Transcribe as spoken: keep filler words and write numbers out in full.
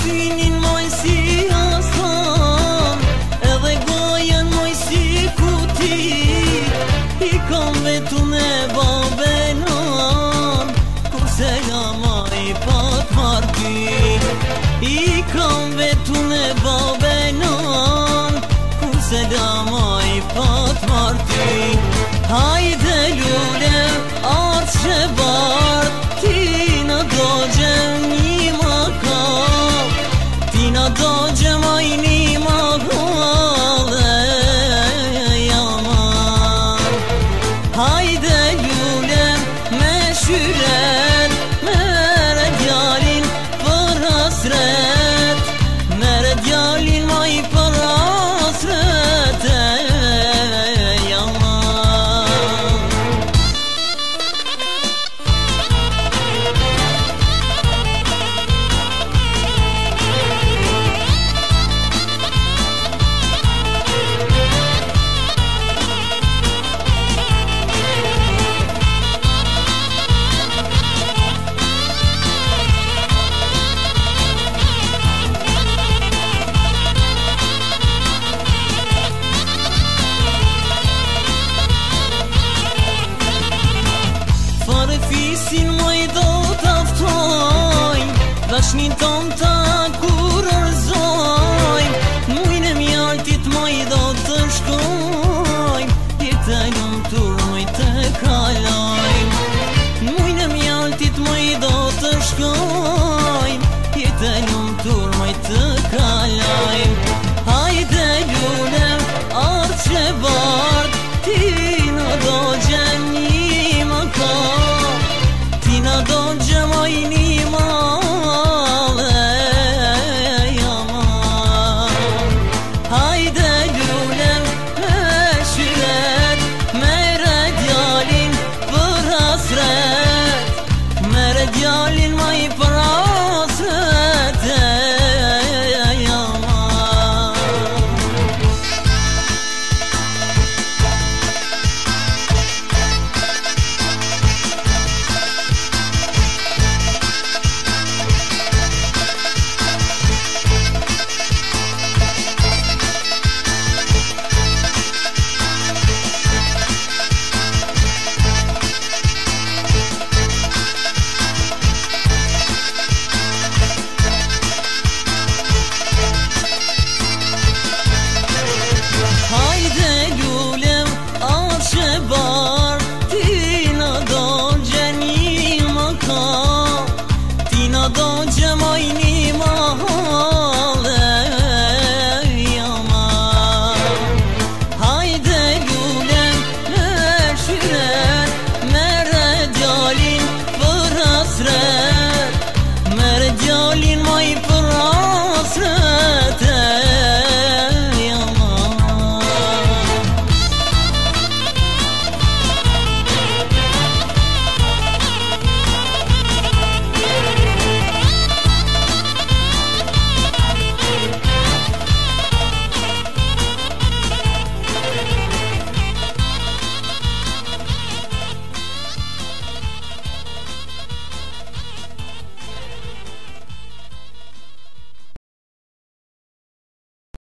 synin moj si aslan, edhe gojen moj si kuti. I kam vetu me babenon, kur selama i pat marti. I kam vetu me babenon, kur selama i pat marti. Hajde lule atë që bart, ti në dogjem një maka, ti në dogjem a i një maka dhe jaman. Hajde lule me shyret, mere djalin për hasret, mere djalin ma i për hasret e jaman. Fare fisin moj do t'aftojnë, dashnin ton ta kurërzojnë. Mujnë e mjaltit moj do të shkojnë, jetaj në tur moj të kalojnë. Mujnë e mjaltit moj do të shkojnë, jetaj në